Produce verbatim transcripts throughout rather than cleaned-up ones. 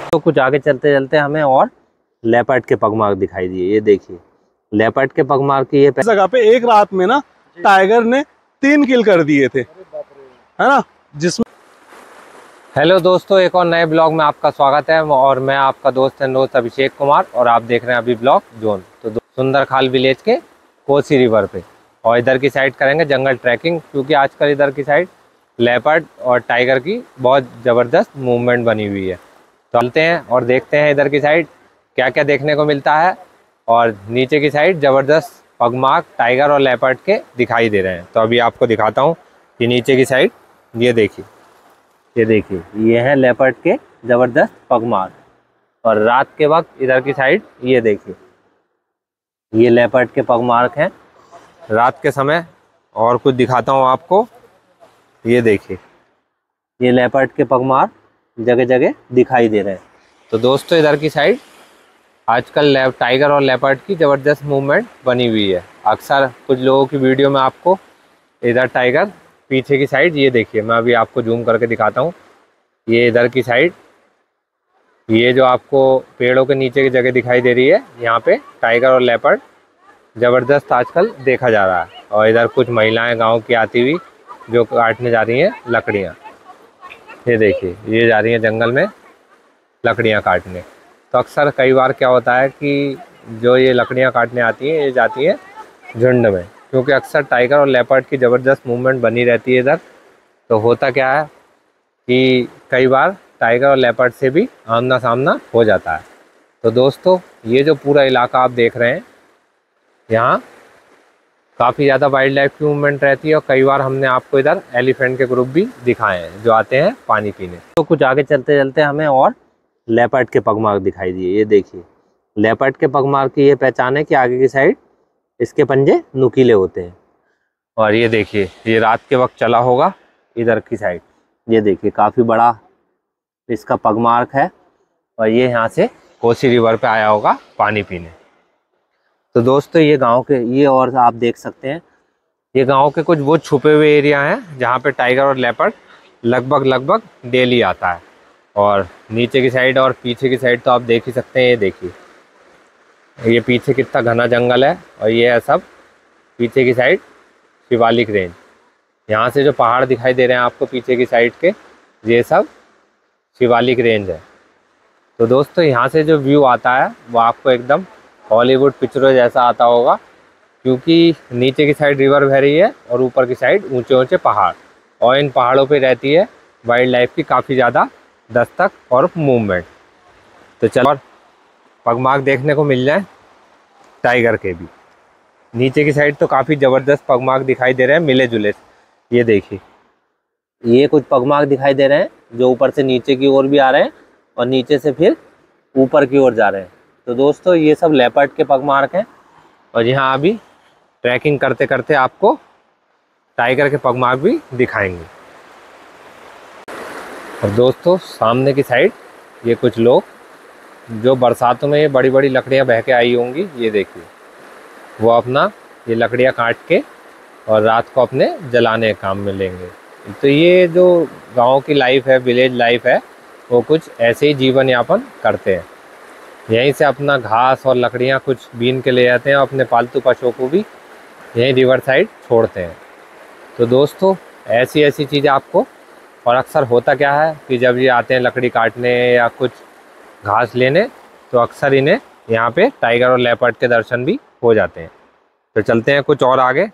तो कुछ आगे चलते चलते हमें और लेपर्ड के पगमार्क दिखाई दिए। ये देखिए लेपर्ड के पगमार्क की ये जगह पे एक रात में ना टाइगर ने तीन किल कर दिए थे, है ना। जिसमें हेलो दोस्तों, एक और नए ब्लॉग में आपका स्वागत है और मैं आपका दोस्त एंड दोस्त अभिषेक कुमार और आप देख रहे हैं अभी ब्लॉग जोन। तो सुंदरखाल विलेज के कोसी रिवर पे और इधर की साइड करेंगे जंगल ट्रैकिंग, क्योंकि आजकल इधर की साइड लेपर्ड और टाइगर की बहुत ज़बरदस्त मूवमेंट बनी हुई है। तो चलते हैं और देखते हैं इधर की साइड क्या क्या देखने को मिलता है। और नीचे की साइड ज़बरदस्त पगमार्क टाइगर और लेपर्ड के दिखाई दे रहे हैं। तो अभी आपको दिखाता हूँ कि नीचे की साइड ये देखिए, ये देखिए ये है लेपर्ड के ज़बरदस्त पगमार्क। और रात के वक्त इधर की साइड ये देखिए ये लेपर्ड के पगमार्क हैं रात के समय। और कुछ दिखाता हूँ आपको, ये देखिए ये लेपर्ड के पगमार्क जगह जगह दिखाई दे रहे हैं। तो दोस्तों इधर की साइड आजकल टाइगर और लेपर्ड की ज़बरदस्त मूवमेंट बनी हुई है। अक्सर कुछ लोगों की वीडियो में आपको इधर टाइगर, पीछे की साइड ये देखिए, मैं अभी आपको जूम करके दिखाता हूँ। ये इधर की साइड ये जो आपको पेड़ों के नीचे की जगह दिखाई दे रही है, यहाँ पे टाइगर और लेपर्ड ज़बरदस्त आजकल देखा जा रहा है। और इधर कुछ महिलाएं गांव की आती हुई जो काटने जा रही हैं लकड़ियाँ। ये देखिए ये जा रही हैं जंगल में लकड़ियाँ काटने। तो अक्सर कई बार क्या होता है कि जो ये लकड़ियाँ काटने आती हैं ये जाती हैं झुंड में, क्योंकि अक्सर टाइगर और लेपर्ड की ज़बरदस्त मूवमेंट बनी रहती है इधर। तो होता क्या है कि कई बार टाइगर और लेपर्ड से भी आमना सामना हो जाता है। तो दोस्तों ये जो पूरा इलाका आप देख रहे हैं, यहाँ काफ़ी ज़्यादा वाइल्ड लाइफ की मूवमेंट रहती है। और कई बार हमने आपको इधर एलिफेंट के ग्रुप भी दिखाए हैं जो आते हैं पानी पीने। तो कुछ आगे चलते चलते हमें और लेपर्ड के पगमार्क दिखाई दिए। ये देखिए लेपर्ड के पगमार्क की ये पहचान है कि आगे की साइड इसके पंजे नुकीले होते हैं। और ये देखिए ये रात के वक्त चला होगा इधर की साइड, ये देखिए काफ़ी बड़ा इसका पगमार्क है। और ये यहाँ से कोसी रिवर पे आया होगा पानी पीने। तो दोस्तों ये गांव के ये और आप देख सकते हैं ये गांव के कुछ वो छुपे हुए एरिया हैं जहाँ पे टाइगर और लेपर्ड लगभग लगभग डेली आता है। और नीचे की साइड और पीछे की साइड तो आप देख ही सकते हैं। ये देखिए ये पीछे कितना घना जंगल है। और ये है सब पीछे की साइड शिवालिक रेंज। यहाँ से जो पहाड़ दिखाई दे रहे हैं आपको पीछे की साइड के, ये सब शिवालिक रेंज है। तो दोस्तों यहाँ से जो व्यू आता है वो आपको एकदम हॉलीवुड पिक्चरों जैसा आता होगा, क्योंकि नीचे की साइड रिवर बह रही है और ऊपर की साइड ऊंचे ऊंचे पहाड़। और इन पहाड़ों पे रहती है वाइल्ड लाइफ की काफ़ी ज़्यादा दस्तक और मूवमेंट। तो चलो और पगमार्क देखने को मिल जाए टाइगर के भी। नीचे की साइड तो काफ़ी ज़बरदस्त पगमार्क दिखाई दे रहे हैं मिले जुले। ये देखिए ये कुछ पगमार्क दिखाई दे रहे हैं जो ऊपर से नीचे की ओर भी आ रहे हैं और नीचे से फिर ऊपर की ओर जा रहे हैं। तो दोस्तों ये सब लेपर्ड के पगमार्क हैं। और यहाँ अभी ट्रैकिंग करते करते आपको टाइगर के पगमार्क भी दिखाएंगे। और दोस्तों सामने की साइड ये कुछ लोग जो बरसातों में ये बड़ी बड़ी लकड़ियाँ बह के आई होंगी, ये देखिए वो अपना ये लकड़ियाँ काट के और रात को अपने जलाने काम में लेंगे। तो ये जो गांव की लाइफ है, विलेज लाइफ है, वो कुछ ऐसे ही जीवन यापन करते हैं। यहीं से अपना घास और लकड़ियाँ कुछ बीन के ले जाते हैं और अपने पालतू पशुओं को भी यहीं रिवर साइड छोड़ते हैं। तो दोस्तों ऐसी ऐसी चीज़ें आपको, और अक्सर होता क्या है कि जब ये आते हैं लकड़ी काटने या कुछ घास लेने, तो अक्सर इन्हें यहाँ पे टाइगर और लेपर्ड के दर्शन भी हो जाते हैं। तो चलते हैं कुछ और आगे।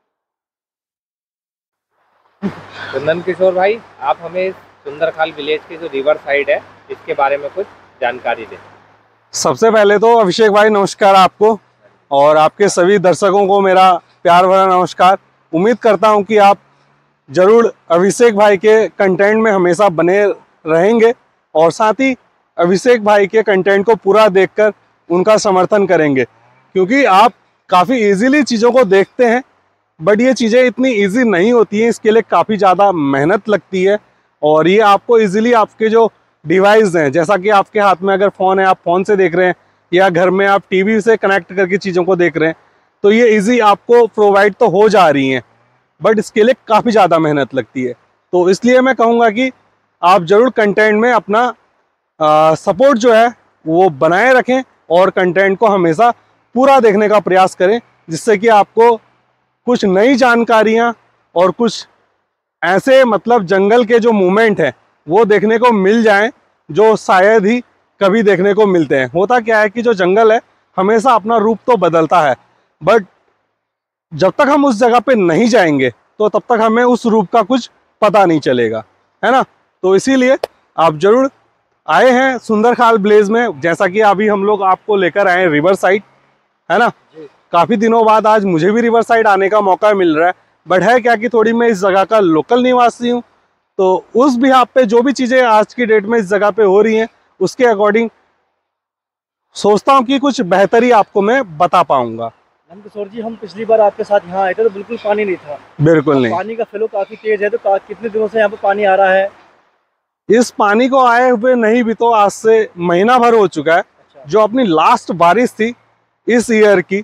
कुंदन किशोर भाई, आप हमें सुंदरखाल विलेज की जो रिवर साइड है इसके बारे में कुछ जानकारी दें। सबसे पहले तो अभिषेक भाई नमस्कार आपको और आपके सभी दर्शकों को मेरा प्यार भरा नमस्कार। उम्मीद करता हूं कि आप जरूर अभिषेक भाई के कंटेंट में हमेशा बने रहेंगे और साथ ही अभिषेक भाई के कंटेंट को पूरा देखकर उनका समर्थन करेंगे, क्योंकि आप काफ़ी इजीली चीज़ों को देखते हैं, बट ये चीज़ें इतनी इजी नहीं होती हैं। इसके लिए काफ़ी ज़्यादा मेहनत लगती है और ये आपको इजीली आपके जो डिवाइस हैं, जैसा कि आपके हाथ में अगर फ़ोन है, आप फ़ोन से देख रहे हैं या घर में आप टीवी से कनेक्ट करके चीज़ों को देख रहे हैं, तो ये इजी आपको प्रोवाइड तो हो जा रही हैं, बट इसके लिए काफ़ी ज़्यादा मेहनत लगती है। तो इसलिए मैं कहूँगा कि आप ज़रूर कंटेंट में अपना सपोर्ट जो है वो बनाए रखें और कंटेंट को हमेशा पूरा देखने का प्रयास करें, जिससे कि आपको कुछ नई जानकारियां और कुछ ऐसे मतलब जंगल के जो मूवमेंट हैं वो देखने को मिल जाएं जो शायद ही कभी देखने को मिलते हैं। होता क्या है कि जो जंगल है हमेशा अपना रूप तो बदलता है, बट जब तक हम उस जगह पे नहीं जाएंगे तो तब तक हमें उस रूप का कुछ पता नहीं चलेगा, है ना। तो इसीलिए आप जरूर आए हैं सुंदरखाल विलेज में, जैसा कि अभी हम लोग आपको लेकर आए हैं रिवर साइड, है ना। काफी दिनों बाद आज मुझे भी रिवर साइड आने का मौका मिल रहा है, बट है क्या कि थोड़ी मैं इस जगह का लोकल निवासी हूँ, तो उस बिहाफ पे जो भी चीजें आज की डेट में इस जगह पे हो रही हैं उसके अकॉर्डिंग सोचता हूँ कि कुछ बेहतरी आपको मैं बता पाऊंगा। नंदकिशोर जी, हम पिछली बार आपके साथ यहाँ आए थे तो बिल्कुल पानी नहीं था। बिल्कुल नहीं। पानी का फ्लो काफी तेज है, तो कितने दिनों से यहाँ पे पानी आ रहा है? इस पानी को आए हुए नहीं भी तो आज से महीना भर हो चुका है। अच्छा। जो अपनी लास्ट बारिश थी इस ईयर की,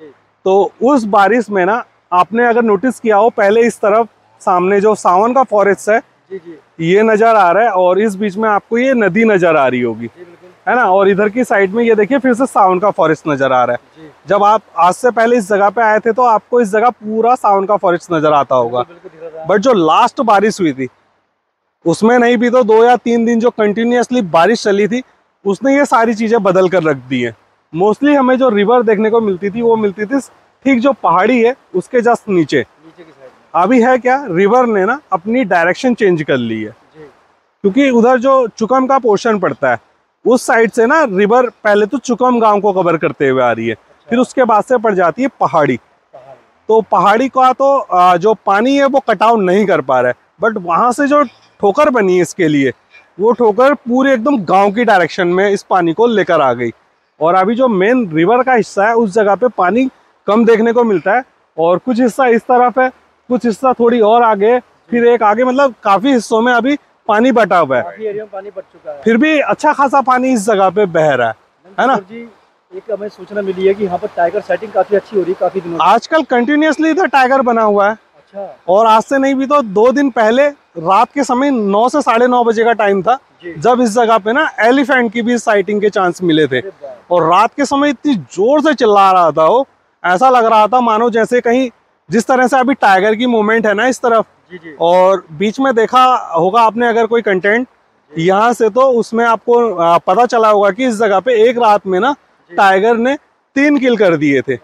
तो उस बारिश में ना आपने अगर नोटिस किया हो, पहले इस तरफ सामने जो सावन का फॉरेस्ट है जी जी। ये नजर आ रहा है और इस बीच में आपको ये नदी नजर आ रही होगी, है ना। और इधर की साइड में ये देखिए फिर से सावन का फॉरेस्ट नजर आ रहा है। जब आप आज से पहले इस जगह पे आए थे तो आपको इस जगह पूरा सावन का फॉरेस्ट नजर आता होगा, बट जो लास्ट बारिश हुई थी उसमें नहीं भी तो दो या तीन दिन जो कंटिन्यूअसली बारिश चली थी उसने ये सारी चीजें बदल कर रख दी है। मोस्टली हमें जो रिवर देखने को मिलती थी वो मिलती थी ठीक जो पहाड़ी है उसके जस्ट नीचे। नीचे की साइड में अभी है क्या, रिवर ने ना अपनी डायरेक्शन चेंज कर ली है, क्योंकि उधर जो चुकम का पोर्शन पड़ता है उस साइड से ना रिवर पहले तो चुकम गांव को कवर करते हुए आ रही है। अच्छा। फिर उसके बाद से पड़ जाती है पहाड़ी, पहाड़ी। तो पहाड़ी का तो जो पानी है वो कटाव नहीं कर पा रहा है, बट वहां से जो ठोकर बनी है इसके लिए वो ठोकर पूरे एकदम गांव की डायरेक्शन में इस पानी को लेकर आ गई। और अभी जो मेन रिवर का हिस्सा है उस जगह पे पानी कम देखने को मिलता है, और कुछ हिस्सा इस तरफ है, कुछ हिस्सा थोड़ी और आगे, फिर एक आगे, मतलब काफी हिस्सों में अभी पानी बटा हुआ है। काफी एरिया में पानी बट चुका है, फिर भी अच्छा खासा पानी इस जगह पे बह रहा है, है ना जी। एक हमें सूचना मिली है कि यहाँ पर टाइगर सेटिंग काफी अच्छी हो रही है काफी दिनों से। आजकल कंटिन्यूअसली इधर टाइगर बना हुआ है। अच्छा। और आज से नहीं भी तो दो दिन पहले रात के समय नौ से साढ़े नौ बजे का टाइम था जब इस जगह पे ना एलिफेंट की भी साइटिंग के चांस मिले थे, और रात के समय इतनी जोर से चिल्ला रहा था वो, ऐसा लग रहा था मानो जैसे कहीं जिस तरह से अभी टाइगर की मूवमेंट है ना इस तरफ जी जी। और बीच में देखा होगा आपने अगर कोई कंटेंट यहाँ से, तो उसमें आपको पता चला होगा कि इस जगह पे एक रात में ना टाइगर ने तीन किल कर दिए थे,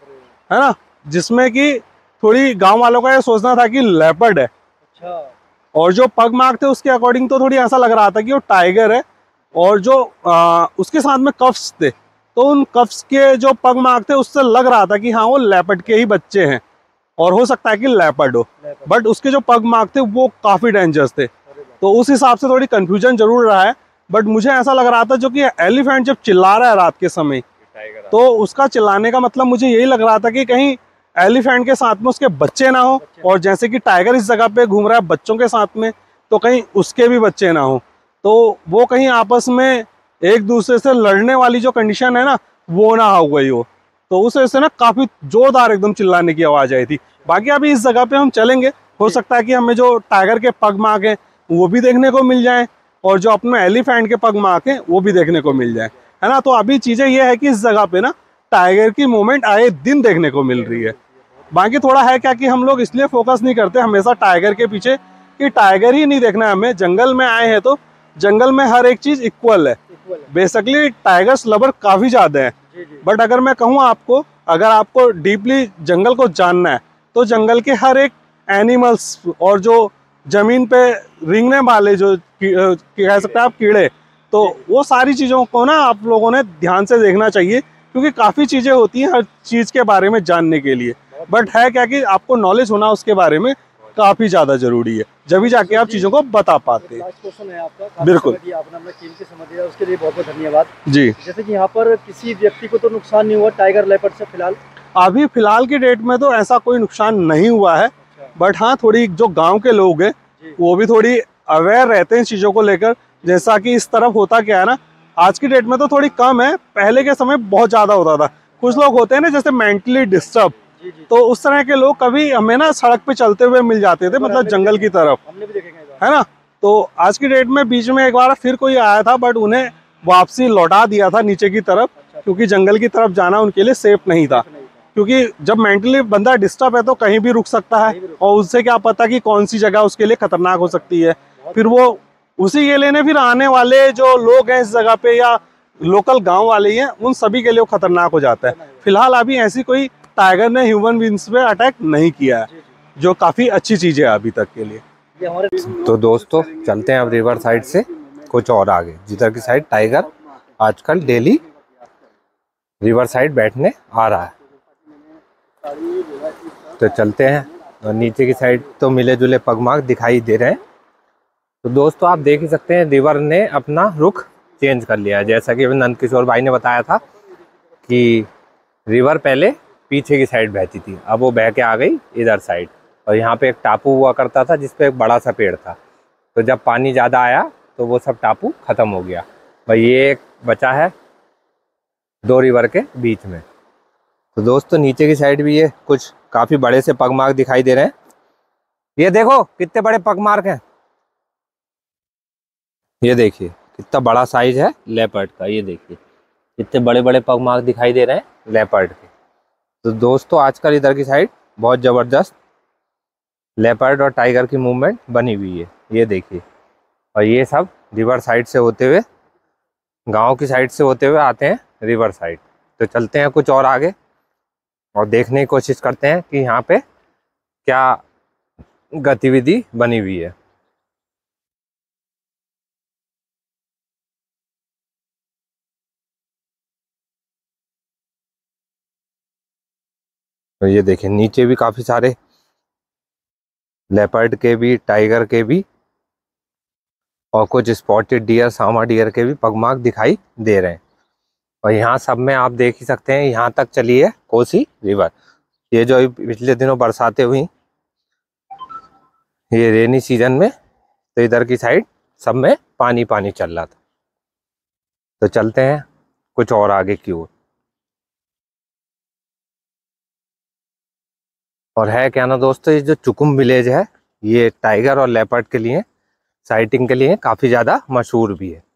है ना। जिसमें कि थोड़ी गांव वालों का ये सोचना था कि लेपर्ड है। अच्छा। और जो पग मार्क थे उसके अकॉर्डिंग तो थोड़ी ऐसा लग रहा था कि वो टाइगर है, और जो आ, उसके साथ में कफ्स थे तो उन कफ्स के जो पग मार्क थे उससे लग रहा था कि हाँ वो लेपर्ड के ही बच्चे हैं, और हो सकता है कि लेपर्ड हो, बट उसके जो पग मार्क थे वो काफी डेंजरस थे। तो उस हिसाब से थोड़ी कंफ्यूजन जरूर रहा है, बट मुझे ऐसा लग रहा था जो कि एलिफेंट जब चिल्ला रहा है रात के समय, तो उसका चिल्लाने का मतलब मुझे यही लग रहा था कि कहीं एलिफेंट के साथ में उसके बच्चे ना हो, और जैसे कि टाइगर इस जगह पे घूम रहा है बच्चों के साथ में, तो कहीं उसके भी बच्चे ना हो, तो वो कहीं आपस में एक दूसरे से लड़ने वाली जो कंडीशन है ना वो ना हो गई हो। तो उस वजह से ना काफी जोरदार एकदम चिल्लाने की आवाज आई थी। बाकी अभी इस जगह पे हम चलेंगे, हो सकता है कि हमें जो टाइगर के पग मार्क हैं वो भी देखने को मिल जाए, और जो अपने एलिफेंट के पग मार्क हैं वो भी देखने को मिल जाए, है ना। तो अभी चीजें ये है कि इस जगह पे ना टाइगर की मूवमेंट आए दिन देखने को मिल रही है। बाकी थोड़ा है क्या कि हम लोग इसलिए फोकस नहीं करते हमेशा टाइगर के पीछे कि टाइगर ही नहीं देखना है हमें। जंगल में आए हैं तो जंगल में हर एक चीज इक्वल है, बेसिकली टाइगर्स लवर काफी ज्यादा है, बट अगर मैं कहूँ आपको, अगर आपको डीपली जंगल को जानना है तो जंगल के हर एक एनिमल्स और जो जमीन पे रेंगने वाले जो कह सकते हैं आप कीड़े, तो वो सारी चीजों को ना आप लोगों ने ध्यान से देखना चाहिए, क्योंकि काफी चीजें होती हैं हर चीज के बारे में जानने के लिए, बट है क्या कि आपको नॉलेज होना उसके बारे में काफी ज्यादा जरूरी है, जब भी जाके आप चीजों को बता पाते हैं। क्वेश्चन है आपका, बिल्कुल, आपने अपना कीमती समय दिया उसके लिए बहुत बहुत धन्यवाद जी। जैसे कि यहाँ पर किसी व्यक्ति को तो नुकसान नहीं हुआ टाइगर लेपर्ड से फिलहाल? अभी फिलहाल की डेट में तो ऐसा कोई नुकसान नहीं हुआ है, बट हाँ थोड़ी जो गांव के लोग हैं वो भी थोड़ी अवेयर रहते हैं चीजों को लेकर। जैसा कि इस तरफ होता क्या है ना, आज की डेट में तो थोड़ी कम है, पहले के समय बहुत ज्यादा होता था। कुछ लोग होते हैं ना जैसे मेंटली डिस्टर्ब, तो उस तरह के लोग कभी हमें ना सड़क पे चलते हुए मिल जाते थे, मतलब जंगल की तरफ, हमने भी देखे है ना। तो आज की डेट में बीच में एक बार फिर कोई आया था, बट उन्हें वापसी लौटा दिया था नीचे की तरफ, क्योंकि जंगल की तरफ जाना उनके लिए सेफ नहीं था। क्योंकि जब मेंटली बंदा डिस्टर्ब है तो कहीं भी रुक सकता है, और उससे क्या पता कि कौन सी जगह उसके लिए खतरनाक हो सकती है। फिर वो उसी के लिए ने फिर आने वाले जो लोग हैं इस जगह पे या लोकल गांव वाले ही हैं, उन सभी के लिए वो खतरनाक हो जाता है। फिलहाल अभी ऐसी कोई टाइगर ने ह्यूमन बींग्स पे अटैक नहीं किया है, जो काफी अच्छी चीज है अभी तक के लिए। तो दोस्तों चलते हैं अब रिवर साइड से कुछ और आगे, जिधर की साइड टाइगर आजकल डेली रिवर साइड बैठने आ रहा है। तो चलते हैं, और नीचे की साइड तो मिले जुले पगमार्क दिखाई दे रहे हैं। तो दोस्तों आप देख ही सकते हैं रिवर ने अपना रुख चेंज कर लिया है। जैसा कि नंद किशोर भाई ने बताया था कि रिवर पहले पीछे की साइड बहती थी, अब वो बह के आ गई इधर साइड। और यहाँ पे एक टापू हुआ करता था जिस पे एक बड़ा सा पेड़ था, तो जब पानी ज़्यादा आया तो वो सब टापू ख़त्म हो गया। भाई ये एक बचा है दो रिवर के बीच में। तो दोस्तों नीचे की साइड भी ये कुछ काफ़ी बड़े से पगमार्क दिखाई दे रहे हैं। ये देखो कितने बड़े पगमार्क हैं, ये देखिए कितना बड़ा साइज है लेपर्ड का। ये देखिए कितने बड़े बड़े पगमार्क दिखाई दे रहे हैं लेपर्ड के। तो दोस्तों आजकल इधर की साइड बहुत ज़बरदस्त लेपर्ड और टाइगर की मूवमेंट बनी हुई है, ये देखिए। और ये सब रिवर साइड से होते हुए, गांव की साइड से होते हुए आते हैं रिवर साइड। तो चलते हैं कुछ और आगे और देखने की कोशिश करते हैं कि यहाँ पे क्या गतिविधि बनी हुई है। तो ये देखिए नीचे भी काफ़ी सारे लेपर्ड के भी, टाइगर के भी और कुछ स्पॉटेड डियर, सामा डियर के भी पगमार्क दिखाई दे रहे हैं। और यहाँ सब में आप देख ही सकते हैं, यहाँ तक चली है कोसी रिवर। ये जो पिछले दिनों बरसातें हुई ये रेनी सीजन में, तो इधर की साइड सब में पानी पानी चल रहा था। तो चलते हैं कुछ और आगे की ओर। और है क्या ना दोस्तों, ये जो चुकुम विलेज है ये टाइगर और लेपर्ड के लिए साइटिंग के लिए काफ़ी ज़्यादा मशहूर भी है।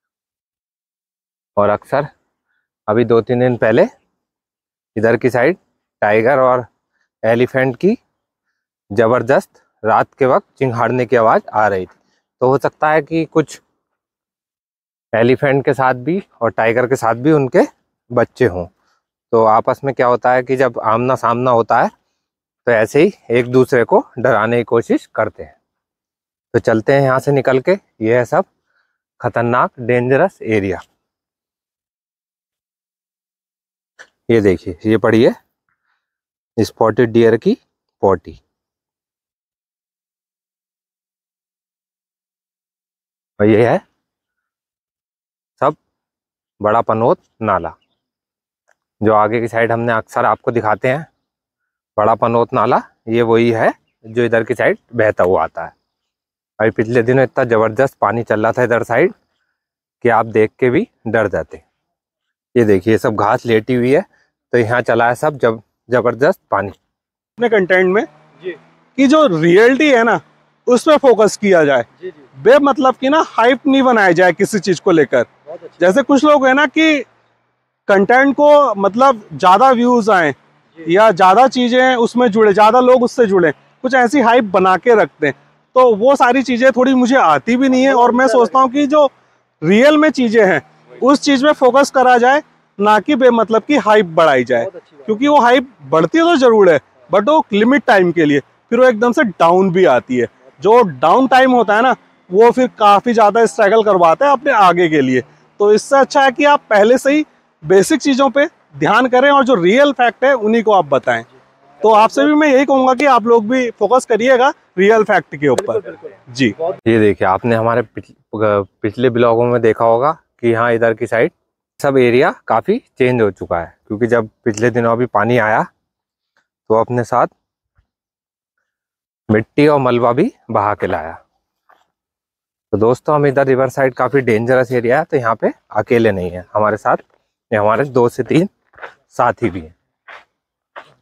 और अक्सर अभी दो तीन दिन पहले इधर की साइड टाइगर और एलिफेंट की ज़बरदस्त रात के वक्त चिंघाड़ने की आवाज़ आ रही थी। तो हो सकता है कि कुछ एलिफेंट के साथ भी और टाइगर के साथ भी उनके बच्चे हों। तो आपस में क्या होता है कि जब आमना सामना होता है तो ऐसे ही एक दूसरे को डराने की कोशिश करते हैं। तो चलते हैं यहाँ से निकल के, ये है सब खतरनाक डेंजरस एरिया। ये देखिए ये पड़ी है स्पॉटेड डियर की पोटी। और ये है सब बड़ा पनोत नाला, जो आगे की साइड हमने अक्सर आपको दिखाते हैं। बड़ा पनोत नाला ये वही है जो इधर की साइड बहता हुआ आता है। अभी पिछले दिनों इतना ज़बरदस्त पानी चल रहा था इधर साइड कि आप देख के भी डर जाते। ये देखिए सब घास लेटी हुई है, तो यहाँ चला है सब जब जबरदस्त पानी। अपने कंटेंट में कि जो रियलिटी है ना उस पर फोकस किया जाए, बे मतलब कि ना हाइप नहीं बनाया जाए किसी चीज को लेकर। जैसे कुछ लोग है ना कि कंटेंट को मतलब ज्यादा व्यूज आए या ज्यादा चीजें उसमें जुड़े, ज्यादा लोग उससे जुड़े, कुछ ऐसी हाइप बना के रखते हैं। तो वो सारी चीजें थोड़ी मुझे आती भी नहीं है, और मैं सोचता हूँ कि जो रियल में चीजें हैं उस चीज में फोकस करा जाए, ना कि बेमतलब की हाइप बढ़ाई जाए। क्योंकि वो हाइप बढ़ती तो जरूर है, बट वो लिमिट टाइम के लिए, फिर वो एकदम से डाउन भी आती है। जो डाउन टाइम होता है ना वो फिर काफी ज्यादा स्ट्रगल करवाता है अपने आगे के लिए। तो इससे अच्छा है कि आप पहले से ही बेसिक चीजों पे ध्यान करें और जो रियल फैक्ट है उन्हीं को आप बताएं। तो आपसे भी मैं यही कहूंगा कि आप लोग भी फोकस करिएगा रियल फैक्ट के ऊपर जी। ये देखिए आपने हमारे पिछले ब्लॉगों में देखा होगा कि यहाँ इधर की साइड सब एरिया काफ़ी चेंज हो चुका है, क्योंकि जब पिछले दिनों अभी पानी आया तो अपने साथ मिट्टी और मलबा भी बहा के लाया। तो दोस्तों हम इधर रिवर साइड काफ़ी डेंजरस एरिया है, तो यहाँ पे अकेले नहीं है, हमारे साथ ये हमारे दो से तीन साथी भी हैं।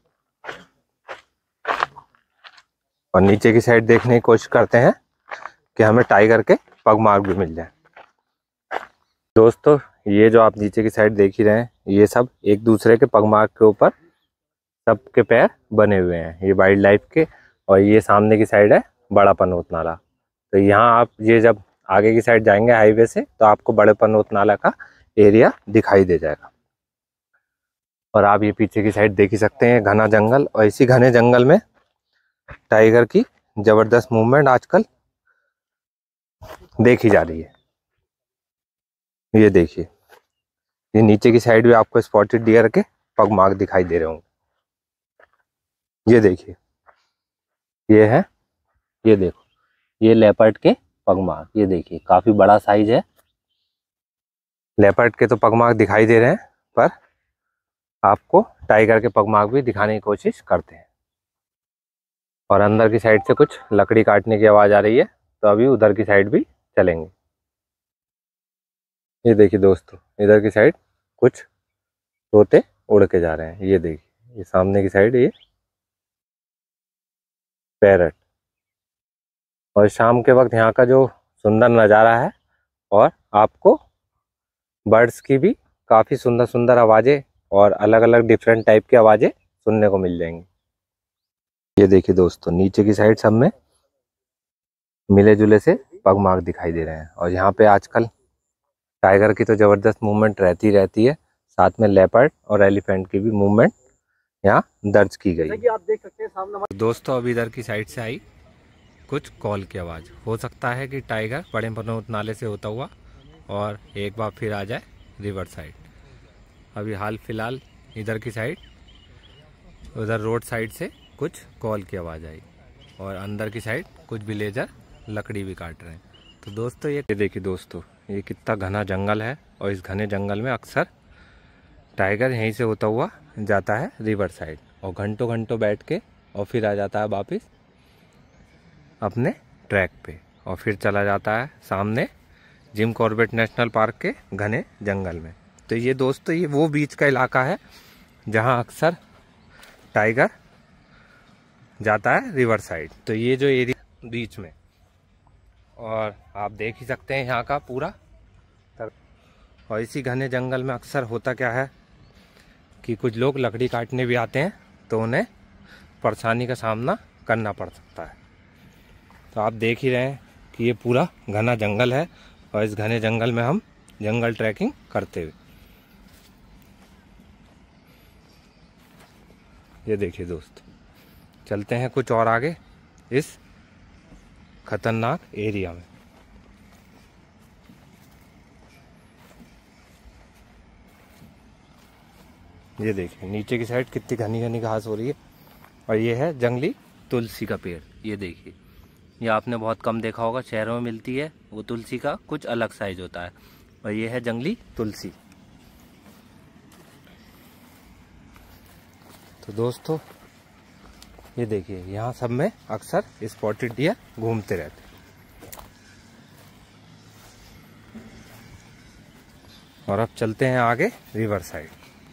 और नीचे की साइड देखने की कोशिश करते हैं कि हमें टाइगर के पगमार्क भी मिल जाए। दोस्तों ये जो आप नीचे की साइड देख ही रहे हैं, ये सब एक दूसरे के पगमार्क के ऊपर सबके पैर बने हुए हैं, ये वाइल्ड लाइफ के। और ये सामने की साइड है बड़ा पनोत नाला। तो यहाँ आप ये जब आगे की साइड जाएंगे हाईवे से तो आपको बड़े पनोत नाला का एरिया दिखाई दे जाएगा। और आप ये पीछे की साइड देख ही सकते हैं घना जंगल, और इसी घने जंगल में टाइगर की जबरदस्त मूवमेंट आजकल देखी जा रही है। ये देखिए, ये नीचे की साइड भी आपको स्पॉटेड डियर के पगमार्क दिखाई दे रहे होंगे। ये देखिए, ये है, ये देखो, ये लेपर्ड के पगमार्क। ये देखिए काफी बड़ा साइज है। लेपर्ड के तो पगमार्क दिखाई दे रहे हैं, पर आपको टाइगर के पगमार्क भी दिखाने की कोशिश करते हैं। और अंदर की साइड से कुछ लकड़ी काटने की आवाज आ रही है, तो अभी उधर की साइड भी चलेंगे। ये देखिए दोस्तों, इधर की साइड कुछ तोते उड़ के जा रहे हैं। ये देखिए, ये सामने की साइड ये पैरट। और शाम के वक्त यहाँ का जो सुंदर नज़ारा है, और आपको बर्ड्स की भी काफ़ी सुंदर सुंदर आवाज़ें और अलग अलग डिफरेंट टाइप की आवाज़ें सुनने को मिल जाएंगी। ये देखिए दोस्तों, नीचे की साइड सब में मिले जुले से पगमार्क दिखाई दे रहे हैं। और यहाँ पे आजकल टाइगर की तो ज़बरदस्त मूवमेंट रहती रहती है, साथ में लेपर्ड और एलिफेंट की भी मूवमेंट यहाँ दर्ज की गई। कि आप देख सकते हैं सामने दोस्तों अभी इधर की साइड से आई कुछ कॉल की आवाज़। हो सकता है कि टाइगर बड़े पनोत नाले से होता हुआ और एक बार फिर आ जाए रिवर साइड। अभी हाल फिलहाल इधर की साइड, उधर रोड साइड से कुछ कॉल की आवाज़ आई, और अंदर की साइड कुछ विलेजर लकड़ी भी काट रहे हैं। तो दोस्तों ये देखिए दोस्तों, ये कितना घना जंगल है, और इस घने जंगल में अक्सर टाइगर यहीं से होता हुआ जाता है रिवर साइड, और घंटों घंटों बैठ के और फिर आ जाता है वापस अपने ट्रैक पे, और फिर चला जाता है सामने जिम कॉर्बेट नेशनल पार्क के घने जंगल में। तो ये दोस्तों ये वो बीच का इलाका है जहां अक्सर टाइगर जाता है रिवर साइड। तो ये जो एरिया बीच में, और आप देख ही सकते हैं यहाँ का पूरा। और इसी घने जंगल में अक्सर होता क्या है कि कुछ लोग लकड़ी काटने भी आते हैं, तो उन्हें परेशानी का सामना करना पड़ सकता है। तो आप देख ही रहे हैं कि ये पूरा घना जंगल है, और इस घने जंगल में हम जंगल ट्रैकिंग करते हुए, ये देखिए दोस्त, चलते हैं कुछ और आगे इस खतरनाक एरिया में। ये देखिए नीचे की साइड कितनी घनी घनी घास हो रही है, और ये है जंगली तुलसी का पेड़। ये देखिए, ये आपने बहुत कम देखा होगा, शहरों में मिलती है वो तुलसी का कुछ अलग साइज होता है, और ये है जंगली तुलसी। तो दोस्तों ये देखिए, यहाँ सब में अक्सर स्पॉटेड डियर घूमते रहते हैं। और अब चलते हैं आगे रिवर साइड।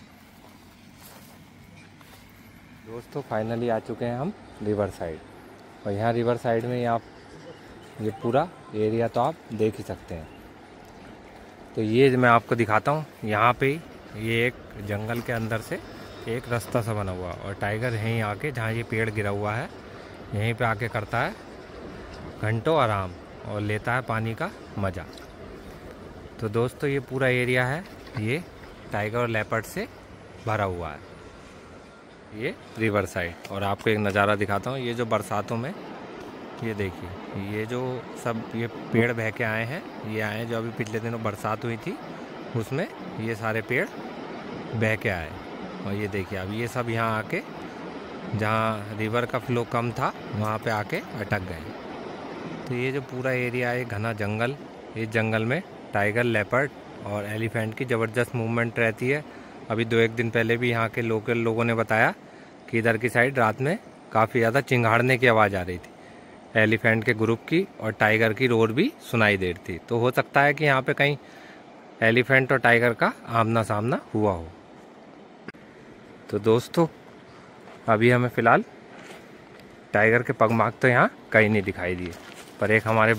दोस्तों फाइनली आ चुके हैं हम रिवर साइड, और यहाँ रिवर साइड में आप ये पूरा एरिया तो आप देख ही सकते हैं। तो ये मैं आपको दिखाता हूँ, यहाँ पे ये एक जंगल के अंदर से एक रास्ता सा बना हुआ, और टाइगर यहीं आके, जहाँ ये पेड़ गिरा हुआ है यहीं पे आके करता है घंटों आराम, और लेता है पानी का मज़ा। तो दोस्तों ये पूरा एरिया है ये टाइगर और लेपर्ड से भरा हुआ है, ये रिवर साइड। और आपको एक नज़ारा दिखाता हूँ, ये जो बरसातों में, ये देखिए ये जो सब ये पेड़ बह के आए हैं, ये आए जो अभी पिछले दिनों बरसात हुई थी उसमें ये सारे पेड़ बह के आए। और ये देखिए अब ये सब यहाँ आके, जहाँ रिवर का फ्लो कम था वहाँ पे आके अटक गए। तो ये जो पूरा एरिया है घना जंगल, इस जंगल में टाइगर, लेपर्ड और एलिफेंट की ज़बरदस्त मूवमेंट रहती है। अभी दो एक दिन पहले भी यहाँ के लोकल लोगों ने बताया कि इधर की साइड रात में काफ़ी ज़्यादा चिंगाड़ने की आवाज़ आ रही थी, एलिफेंट के ग्रुप की, और टाइगर की रोर भी सुनाई दे रही थी। तो हो सकता है कि यहाँ पे कहीं एलिफेंट और टाइगर का आमना सामना हुआ हो। तो दोस्तों अभी हमें फ़िलहाल टाइगर के पगमार्क तो यहाँ कहीं नहीं दिखाई दिए, पर एक हमारे भाई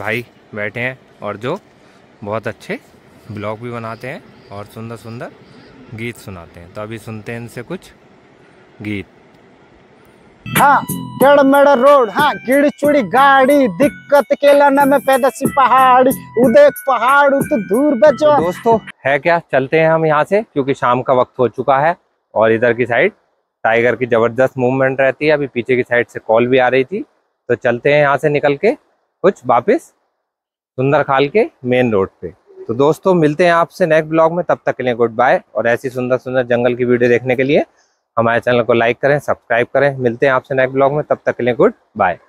बैठे हैं और जो बहुत अच्छे ब्लॉग भी बनाते हैं और सुंदर सुंदर गीत सुनाते हैं। तो अभी सुनते हैं इनसे कुछ गीत। हाँ केड़मेड़ रोड, हाँ कीड़ी चुड़ी गाड़ी, दिक्कत केला न में पैदा सी पहाड़ी, उदय पहाड़ तो दूर बचो। तो दोस्तों है क्या, चलते हैं हम यहाँ से क्योंकि शाम का वक्त हो चुका है और इधर की साइड टाइगर की जबरदस्त मूवमेंट रहती है। अभी पीछे की साइड से कॉल भी आ रही थी, तो चलते हैं यहाँ से निकल के कुछ वापस सुंदरखाल के मेन रोड पे। तो दोस्तों मिलते हैं आपसे नेक्स्ट ब्लॉग में, तब तक के लिए गुड बाय। और ऐसी सुंदर सुंदर जंगल की वीडियो देखने के लिए हमारे चैनल को लाइक करें, सब्सक्राइब करें। मिलते हैं आपसे नेक्स्ट ब्लॉग में, तब तक के लिए गुड बाय।